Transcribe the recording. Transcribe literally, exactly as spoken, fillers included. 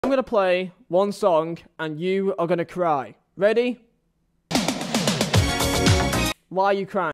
I'm going to play one song and you are going to cry. Ready? Why are you crying?